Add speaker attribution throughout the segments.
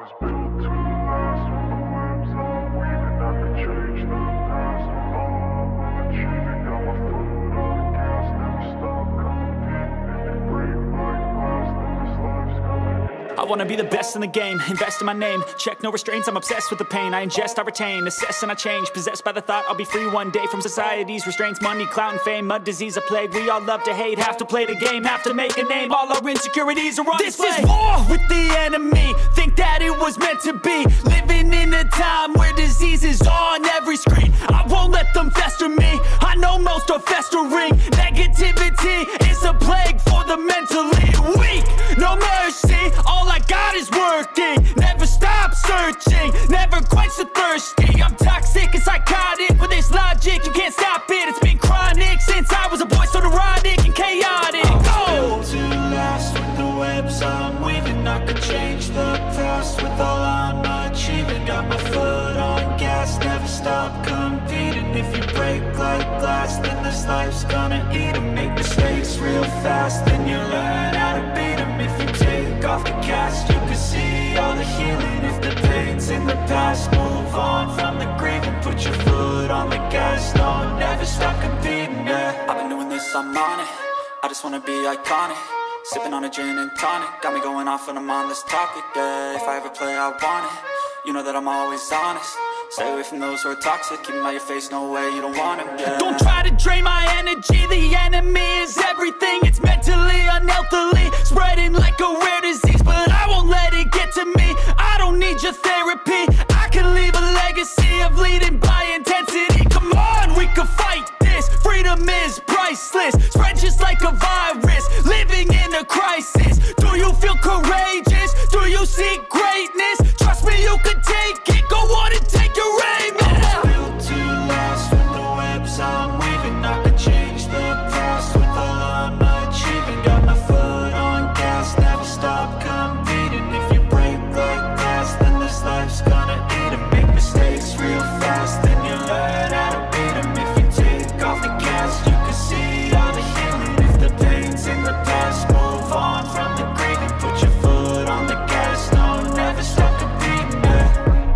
Speaker 1: was built to last with the webs I'm weaving. I could change the past with all I'm achieving. Got my foot on the gas, never stop competing. If you break like glass, then this life's gonna end.
Speaker 2: I wanna be the best in the game, invest in my name. Check no restraints, I'm obsessed with the pain. I ingest, I retain, assess and I change. Possessed by the thought I'll be free one day from society's restraints. Money, clout and fame, mud, disease, a plague. We all love to hate, have to play the game, have to make a name. All our insecurities are on display. This is war with the enemy, think that it was meant to be. Living in a time where disease is on every screen. I won't let them fester me, I know most are festering. Negativity is a plague for the mentally weak. No mercy, all I got is working. Never stop searching, never quite so thirsty. I'm toxic and psychotic, with this logic, you can't stop it. It's been chronic since I was a boy, so neurotic and chaotic.
Speaker 3: Built to last with the webs I'm weaving. I could change the past with all I'm achieving. Got my foot on gas, never stop competing. If you break like glass, then this life's gonna eat 'em. Make mistakes real fast, then you learn how to beat 'em. If you take off the cast, you can see all the healing. If the pain's in the past, move on from the grave and put your foot on the gas. No, never stop competing, yeah.
Speaker 2: I've been doing this, I'm on it. I just wanna be iconic. Sipping on a gin and tonic, got me going off when I'm on this topic, yeah. If I ever play, I want it. You know that I'm always honest. Stay away from those who are toxic. Keep them out your face, no way, you don't want them, yeah. Don't try to drain my energy. The enemy is everything. It's mentally, unhealthily, spreading like a rare disease. But I won't let it get to me. I don't need your therapy. I can leave a legacy of leading by intensity. Come on, we can fight this. Freedom is priceless. Spread just like a virus. Living in a crisis. Do you feel courageous? Do you seek greatness? Trust me, you can take it. Go on and take your aim, yeah.
Speaker 3: Built to last with the webs I'm weaving. I could change the past with all I'm achieving. Got my foot on gas, never stop competing. If you break like glass, then this life's gonna eat 'em. Make mistakes real fast, then you learn how to beat 'em. If you take off the cast, you can see all the healing. If the pain's in the past, move on from the grave and put your foot on the gas. No, never stop competing, yeah.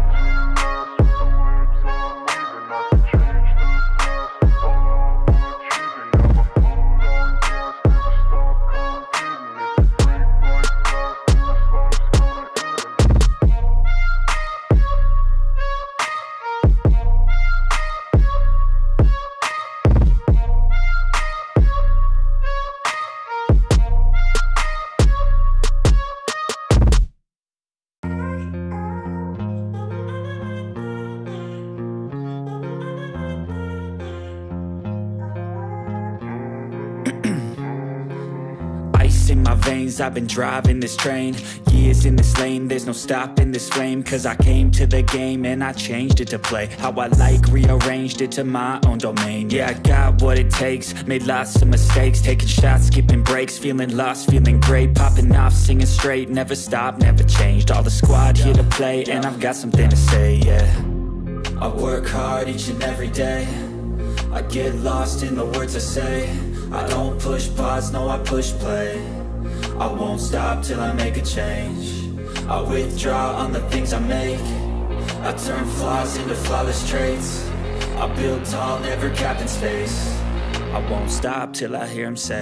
Speaker 2: In my veins, I've been driving this train. Years in this lane, there's no stopping this flame. Cause I came to the game and I changed it to play how I like, rearranged it to my own domain. Yeah, I got what it takes, made lots of mistakes. Taking shots, skipping breaks, feeling lost, feeling great. Popping off, singing straight, never stopped, never changed. All the squad here to play and I've got something to say, yeah. I work hard each and every day. I get lost in the words I say. I don't push pause, no, I push play. I won't stop till I make a change. I withdraw on the things I make. I turn flaws into flawless traits. I build tall, never capped in space. I won't stop till I hear him say,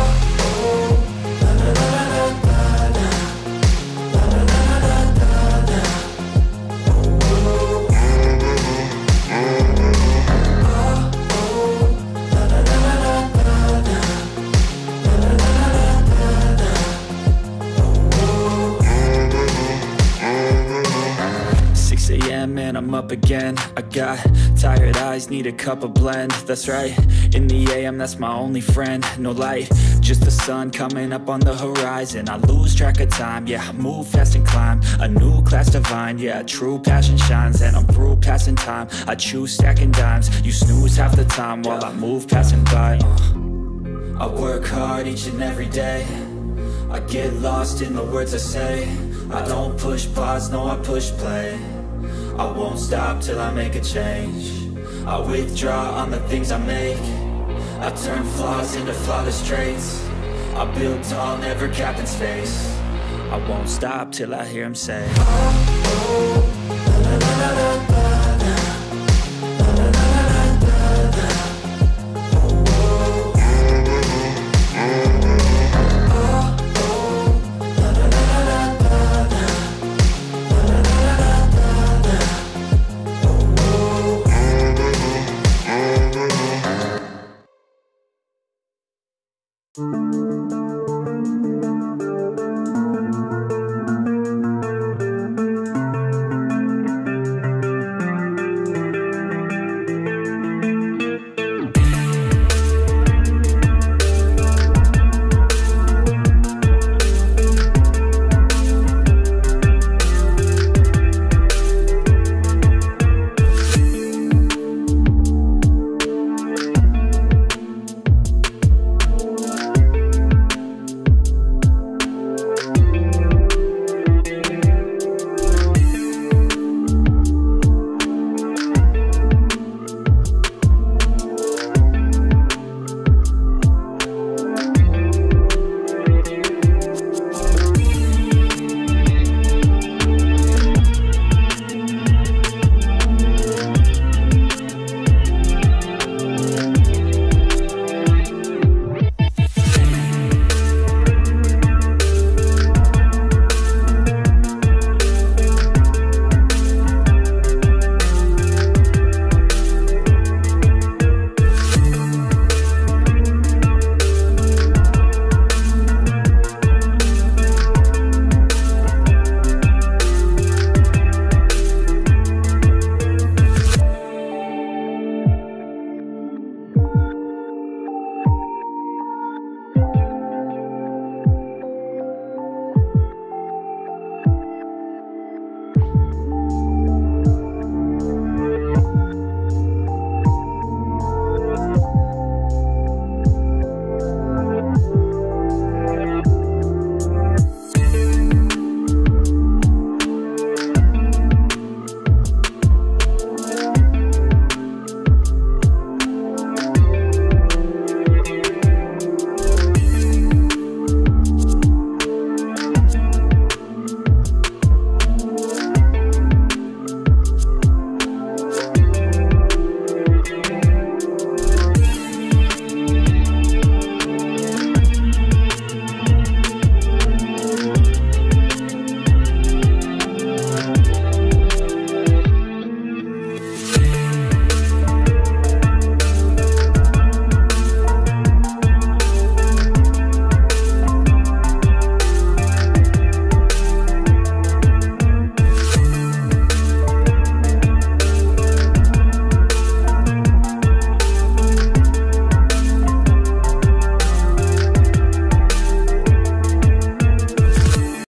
Speaker 2: and I'm up again. I got tired eyes, need a cup of blend. That's right, in the AM, that's my only friend. No light, just the sun coming up on the horizon. I lose track of time, yeah, I move fast and climb a new class divine, yeah, true passion shines. And I'm through passing time, I choose stacking dimes. You snooze half the time while I move passing by. I work hard each and every day. I get lost in the words I say. I don't push pause, no, I push play. I won't stop till I make a change. I withdraw on the things I make. I turn flaws into flawless traits. I build tall, never capped in space. I won't stop till I hear him say, oh, oh, la, la, la, la, la.